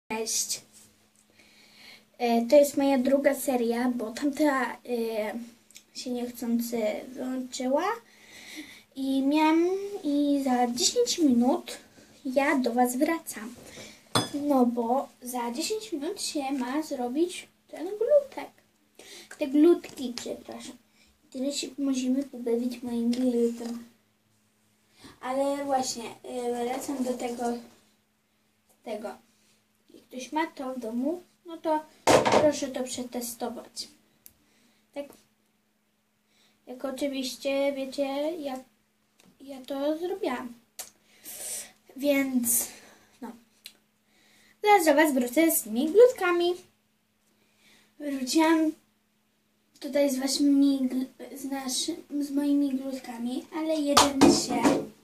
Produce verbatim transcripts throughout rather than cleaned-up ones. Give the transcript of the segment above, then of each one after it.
Cześć. To jest moja druga seria, bo tamta się niechcący wyłączyła i miałam i za dziesięć minut ja do Was wracam. No bo za dziesięć minut się ma zrobić ten glutek. Te glutki, przepraszam. Tyle się musimy pobawić moim glutem. Ale właśnie, wracam do tego, tego. Jak ktoś ma to w domu, no to proszę to przetestować. Tak, jak oczywiście wiecie, jak ja to zrobiłam. Więc, no. Zaraz do Was wrócę z tymi glutkami. Wróciłam tutaj z waszymi, z, naszy, z moimi glutkami, ale jeden się,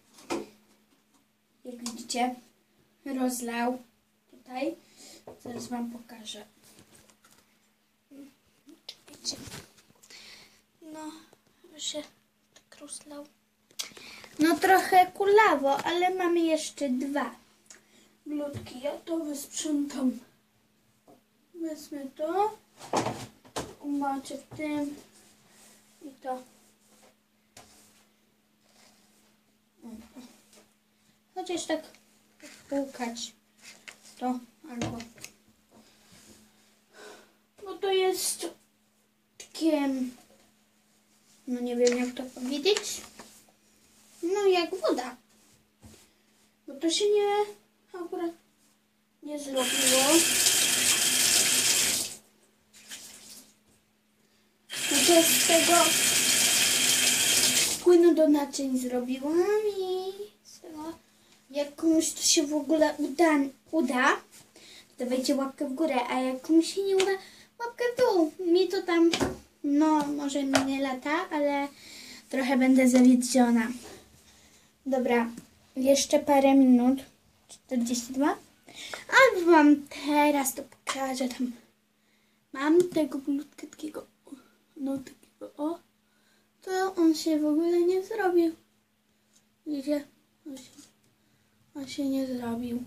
jak widzicie, rozlał tutaj. Zaraz Wam pokażę. Czekajcie. No, się tak rozlał. No trochę kulawo, ale mamy jeszcze dwa glutki. Ja to wysprzątam. Wezmę to. Umoczę w tym i to. Chociaż tak płukać to albo. Bo to jest takie, no nie wiem jak to powiedzieć. No jak woda. Bo to się nie akurat nie zrobiło. To z tego płynu do naczyń zrobiłam i z tego, jak komuś to się w ogóle uda, uda to dawajcie łapkę w górę, a jak komuś się nie uda, łapkę w dół. Mi to tam, no może minie lata, ale trochę będę zawiedziona. Dobra, jeszcze parę minut, czterdzieści dwa, a Wam teraz to pokażę tam. Mam tego glutka takiego. No takiego, o, to on się w ogóle nie zrobił. Widzicie? On się, on się nie zrobił.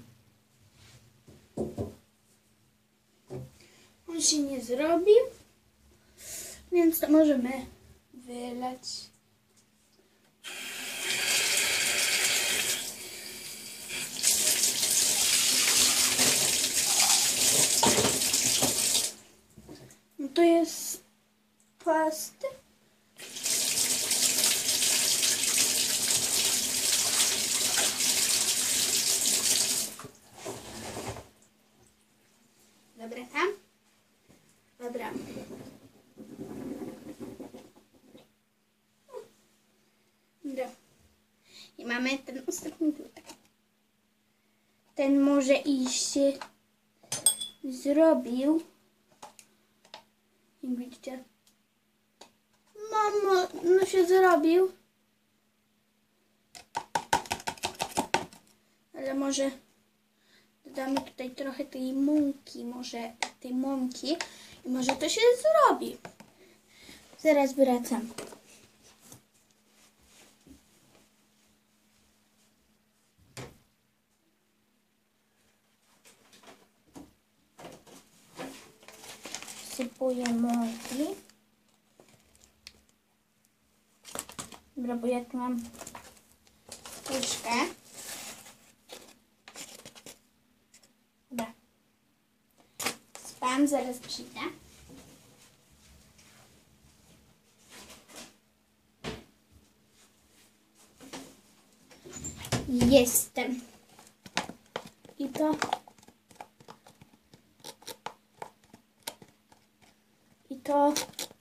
On się nie zrobił, więc to możemy wylać. No to jest pasty. Dobra, tam? Dobra. Dobra. I mamy ten ostatni glutek. Ten może iść się zrobił. Jak widzicie. Mamo, no się zrobił. Ale może dodamy tutaj trochę tej mąki, może tej mąki i może to się zrobi. Zaraz wracam. Wsypuję mąki. Dobra, bo ja tu mam łyżkę. Dobra. Spam, zaraz przyjdę. Jestem. I to. I to.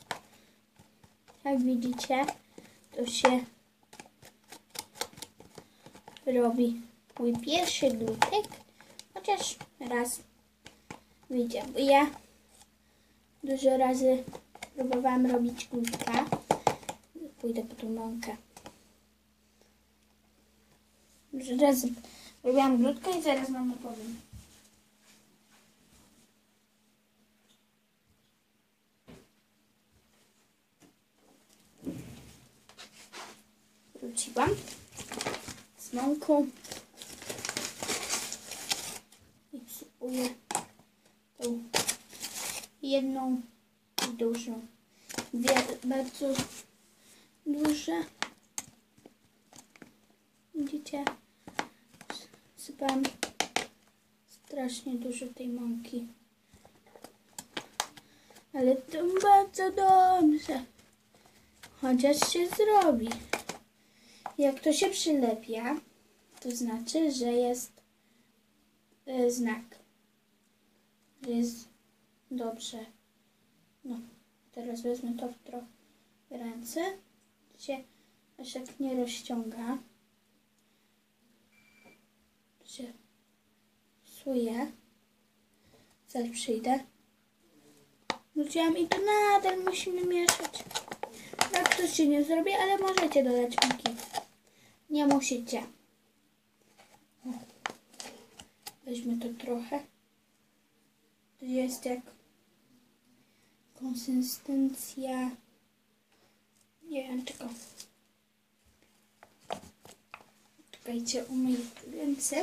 Jak widzicie, to się robi mój pierwszy glutek, chociaż raz widzicie, bo ja dużo razy próbowałam robić glutka. Pójdę po tą mąkę. Dużo razy robiłam glutka i zaraz wam opowiem. Wróciłam z mąką i wsypuję jedną dużą. Dwie bardzo duże. Widzicie? Sypałam strasznie dużo tej mąki. Ale to bardzo dobrze. Chociaż się zrobi. Jak to się przylepia, to znaczy, że jest y, znak. Że jest dobrze. No, teraz wezmę to w trochę w ręce. To się aż tak nie rozciąga. To się psuje. Zaraz przyjdę. Wróciłam i to nadal musimy mieszać. Tak to się nie zrobi, ale możecie dodać mąki. Nie musicie. O. Weźmy to trochę. To jest jak konsystencja. Nie wiem czego. Czekajcie, umyję ręce.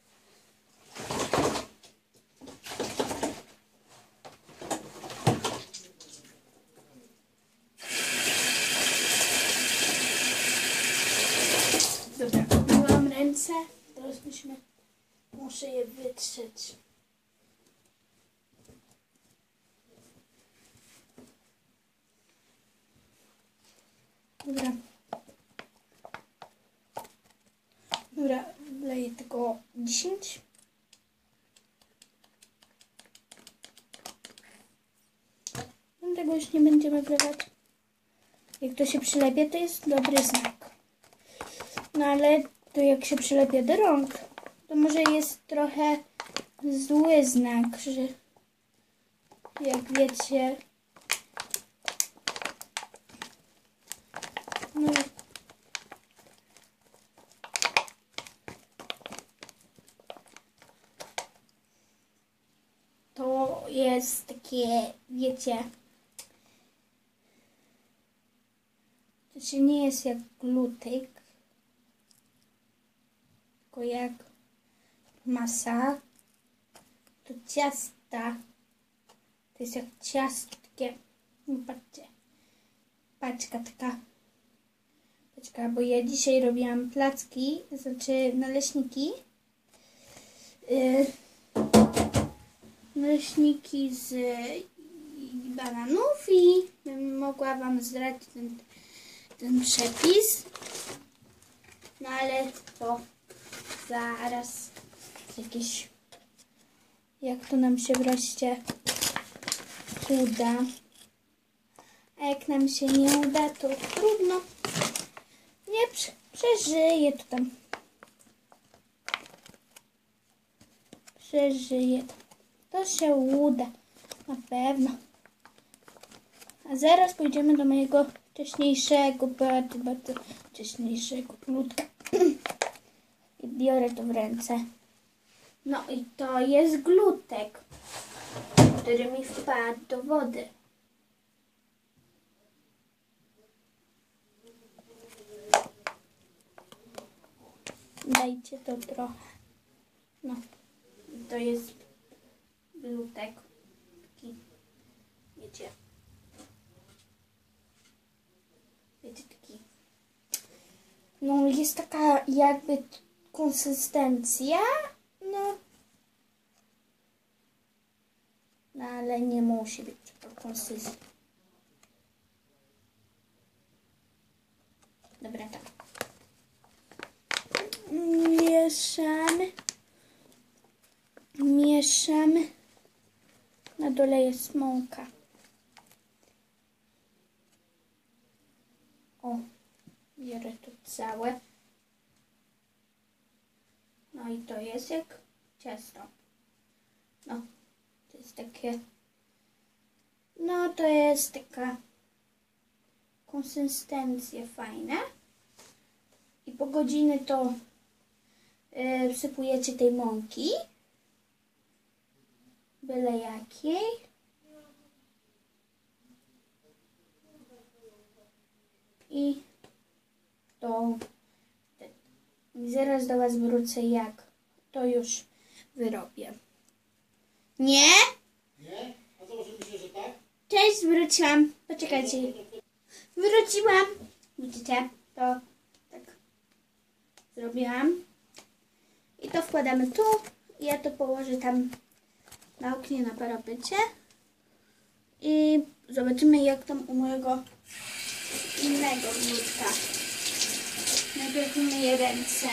Dobra, umyłam ręce. Teraz musimy, muszę je wytrzeć. Dobra. Dobra, wleję tylko dziesięć. No tego już nie będziemy wlewać. Jak to się przylepia, to jest dobry znak. No ale to jak się przylepia do rąk, to może jest trochę zły znak, że jak wiecie, no to jest takie, wiecie, to się nie jest jak glutek, tylko jak masa, to ciasta, to jest jak ciasto takie, no patrzcie, paczka taka, paczka, bo ja dzisiaj robiłam placki, znaczy naleśniki, yy, naleśniki z bananów i mogła wam zdradzić ten, ten przepis, no ale to zaraz jakieś, jak to nam się wreszcie uda, a jak nam się nie uda, to trudno, nie prze, przeżyję to tam, przeżyję to, to się uda, na pewno. A zaraz pójdziemy do mojego wcześniejszego, bardzo, bardzo wcześniejszego ludka. I biorę to w ręce. No i to jest glutek, który mi wpadł do wody. Dajcie to trochę. No, to jest glutek. Taki, wiecie. Wiecie, taki. No, jest taka jakby konsystencja, no, no ale nie musi być taka konsystencja. Dobra, tak. Mieszamy. Mieszamy. Na dole jest mąka. O, biorę to całe. No i to jest jak ciasto. No, to jest takie, no to jest taka konsystencja fajna. I po godzinie to yy, wsypujecie tej mąki, byle jakiej. I to i zaraz do was wrócę, jak to już wyrobię. Nie? Nie? A założymy się, że tak. wróciłam. Poczekajcie. Wróciłam. Widzicie? To tak zrobiłam. I to wkładamy tu. Ja to położę tam na oknie, na parapecie. I zobaczymy, jak tam u mojego innego glutka. Najpierw umyję ręce.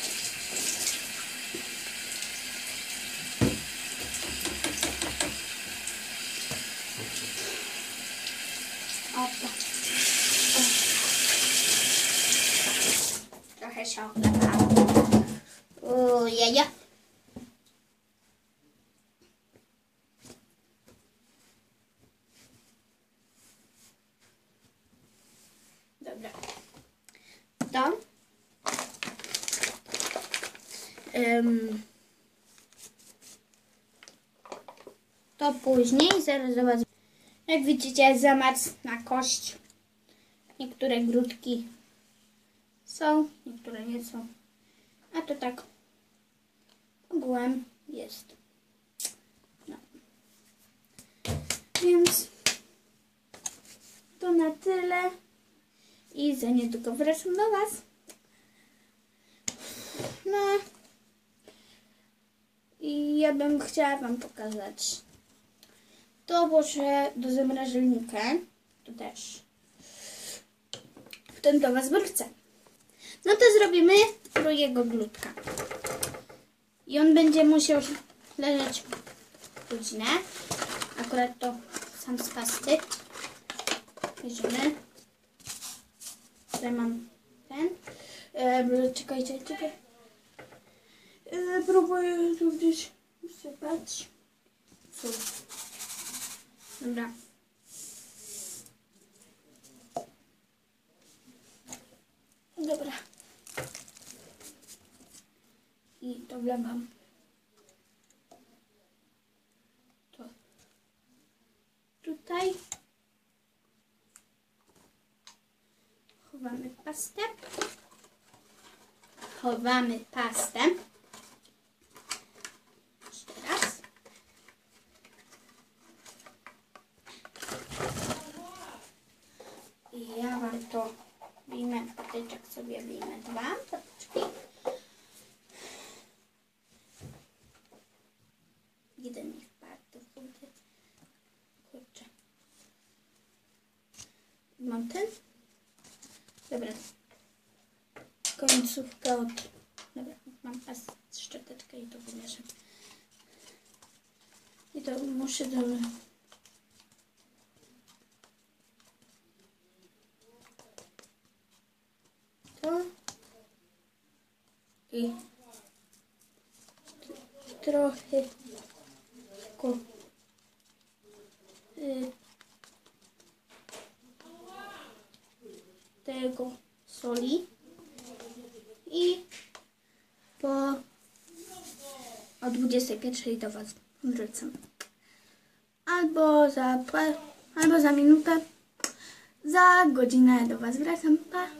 Opa. Trochę się ochlapałam. Ujeja. Dobra. To. Um, to później, zaraz zobaczę. Jak widzicie, zamarzł na kość. Niektóre grudki są, niektóre nie są. A to tak ogółem jest. No. Więc to na tyle. I za niedługo wracam do Was. No. I ja bym chciała Wam pokazać. To włożę do zamrażalnika. To też. Wtedy do Was wrócę. No to zrobimy drugiego glutka. I on będzie musiał leżeć godzinę. Akurat to sam z pasty. Bierzemy. Tutaj mam ten. E, czekajcie, czekaj. E, próbuję tu gdzieś usypać. Sól. Dobra. Dobra. I to wlewam. To tutaj. Chowamy pastę. Chowamy pastę. Jeszcze raz. I ja Wam to wyjmę, patyczek sobie wyjmę dwa patyczki. Jeden mi wpadł do wody. Kurczę. Mam ten. Dobra. Końcówka od... Dobra, mam pas szczoteczkę i to wymieszam. I to muszę do... To... I... Trochę... Ko... Y... tego soli i po o dwudziestej pierwszej do Was wrócę. Albo za, albo za minutę, za godzinę do Was wracam. Pa!